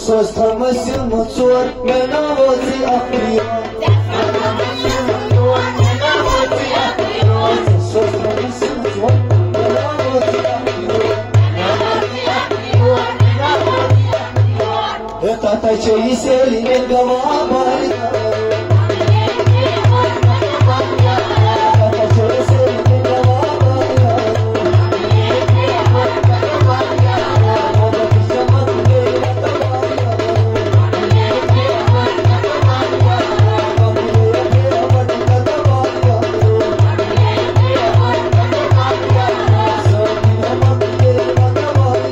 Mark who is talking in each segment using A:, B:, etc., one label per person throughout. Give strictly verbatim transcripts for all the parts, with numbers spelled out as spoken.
A: sos tamasil mutsor menavozi akriyo sos tamasil mutsor menavozi akriyo Tata çayı seline gavabari Tata çayı seline gavabari Moda kışamat geyre tabari Kamile kıyamat tabari Sabine mat geyre tabari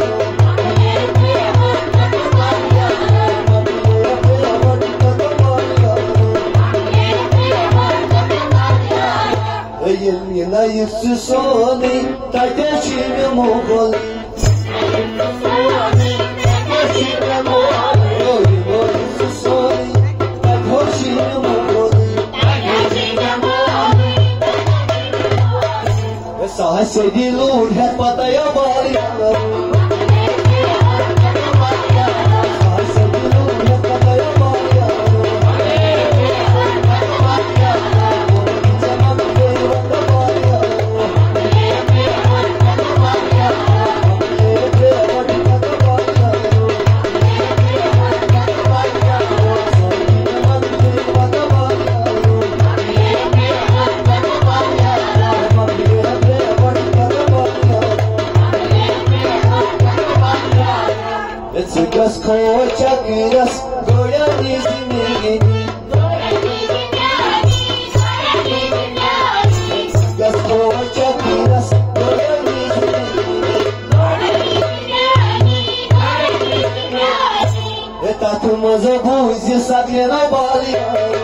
A: Елена Евсисони, Татячине Моголи. Татячине Моголи. Елена Евсисони, Татячине Моголи. Татячине Моголи. Саха седилур, хет патая бали. Gas kocha giras goya dizine geni Gas kocha giras goya dizine Eta tu maza buzi sabiena bali